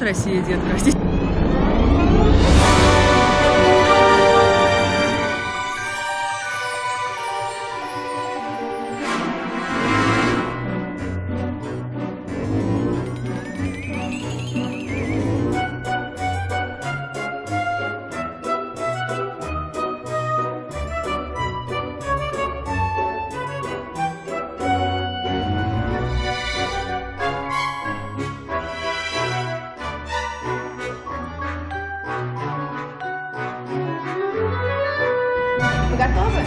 Привет, Россия, детка. Вы готовы?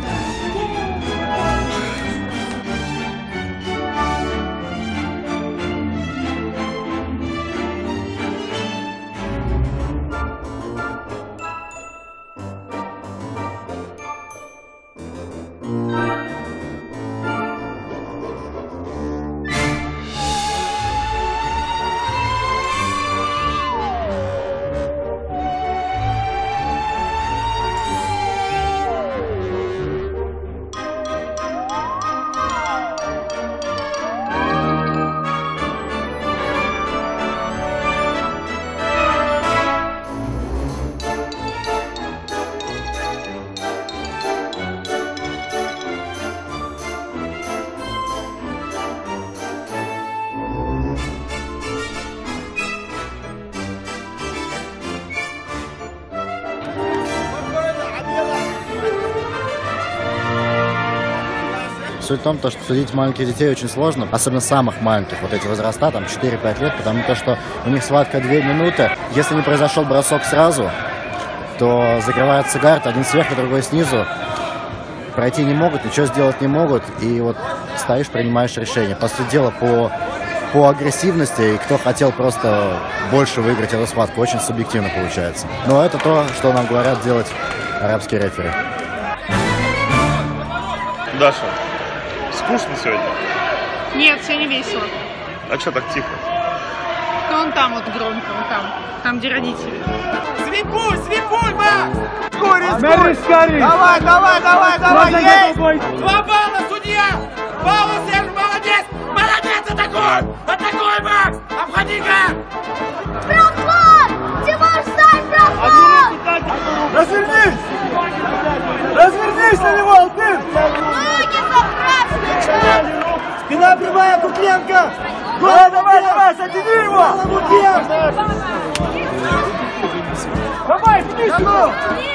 Суть в том, что судить маленьких детей очень сложно, особенно самых маленьких, вот эти возраста, там 4-5 лет, потому что у них схватка 2 минуты. Если не произошел бросок сразу, то закрывается гард, один сверху, другой снизу. Пройти не могут, ничего сделать не могут, и вот стоишь, принимаешь решение. По сути дела, по агрессивности, и кто хотел просто больше выиграть эту схватку, очень субъективно получается. Но это то, что нам говорят делать арабские рефери. Даша, скучно сегодня? Нет, все не весело. А что так тихо? Вон там вот громко, вон там, где родители. Свипуй, Макс! Скорей! Давай, есть! 2 балла, судья! Балла, Серж, молодец! Молодец, атакуй, Макс! Обходи-ка! Проход! Тимур, стань, проход! Развернись на него, Алтын! Ноги заправь! Спина прямая, Кукленко! Давай, затяни его! Давай, вниз его!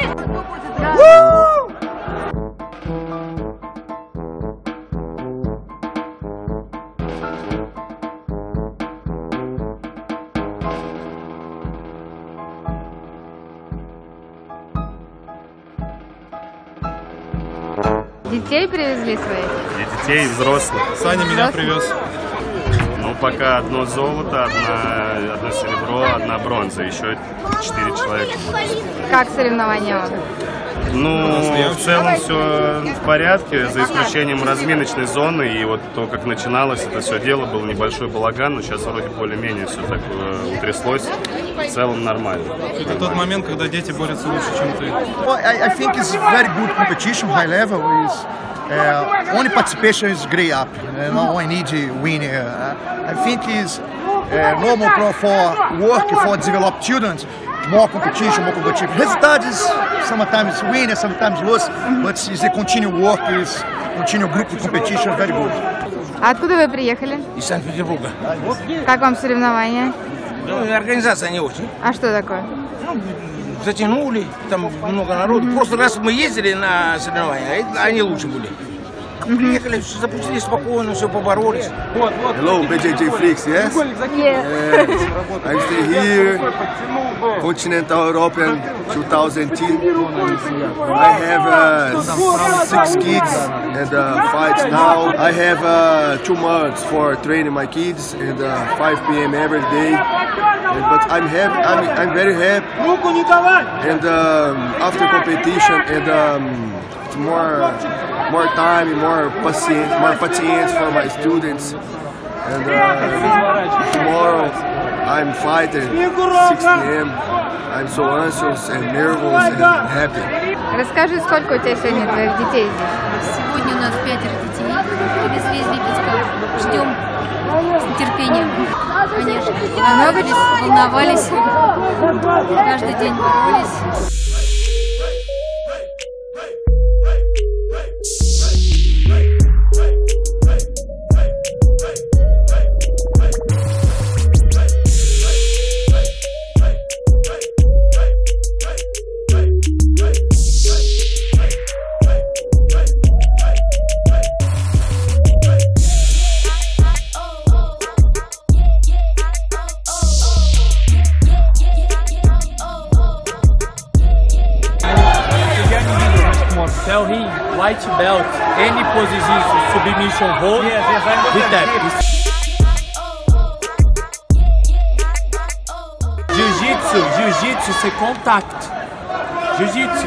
Детей привезли своих? И детей, и взрослых. Саня меня привез. Ну, пока одно золото, одно серебро, одна бронза. Еще 4 человека. Как соревнования? Ну, в целом все в порядке, за исключением разминочной зоны. И вот то, как начиналось это все дело, был небольшой балаган, но сейчас вроде более-менее все так утряслось. В целом нормально. Это тот момент, когда дети борются лучше, чем ты. I think it's very good competition, high level. Is only participation is great up. No one need to win. I think it's normal for work for develop children. More competition, more competitive. Results sometimes win, sometimes lose, but it's a continued work, is continued group competition, very good. А откуда вы приехали? Из Санкт-Петербурга. Как вам соревнования? Ну, организация не очень. А что такое? Затянули, там много народу. В прошлый раз мы ездили на соревнования, а они лучше были. Приехали, запустили спокойно, все поборолись. Hello, BJJ Flix, yes? Yes. I'm still here, Continental European 2010. I have 6 kids and 5 now. I have 2 months for training my kids and 5 p.m. every day. But I'm happy. I'm very happy. And after competition and more time, more patience for my students. And tomorrow I'm fighting 6 p.m. I'm so anxious and nervous and happy. Расскажи, сколько у тебя сегодня твоих детей здесь? Сегодня у нас 5 детей. Привезли из Липецка. Ждем с нетерпением. Конечно. Волновались. Каждый день боролись. Tell him white belt, any position, submission hold, he tap. Jiu-jitsu, c'est contact. Jiu-jitsu.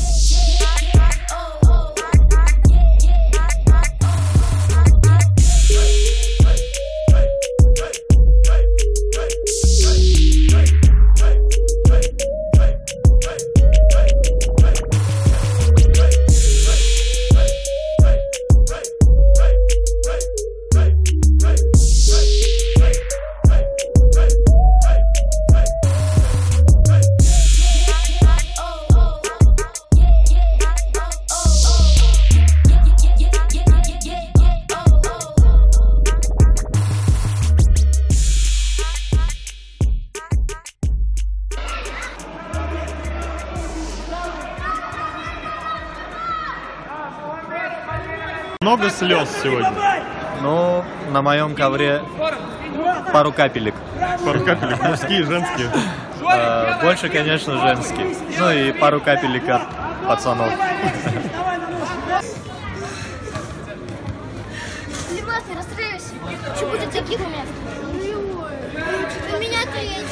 Много слез сегодня? Ну, на моем ковре пару капелек. Пару капелек, мужские, женские? Больше, конечно, женские. Ну и пару капелек от пацанов. Димас, не расстраивайся. Что будет таких моментов? У меня-то есть.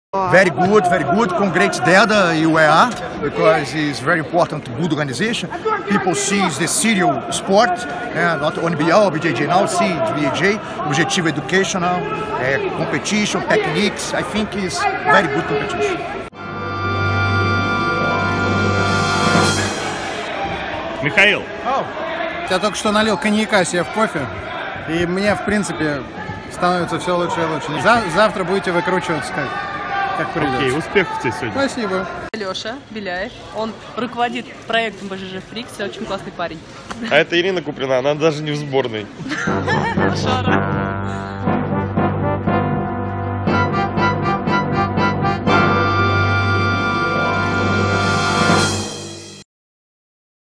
Very good. Congrats Deda e UEA, because it's very important, good organization. People see the serial sport, not NBL or BJJ now, see BJJ, objective educational, competition, techniques. I think it's very good competition. Михаил. Я только что налил коньяка себе в кофе, и мне, в принципе, становится все лучше и лучше. Завтра будете выкручиваться как придется. Окей, успехов тебе сегодня. Спасибо. Леша Беляев, он руководит проектом БЖЖ Фрикс, очень классный парень. А это Ирина Куприна, она даже не в сборной. Шара.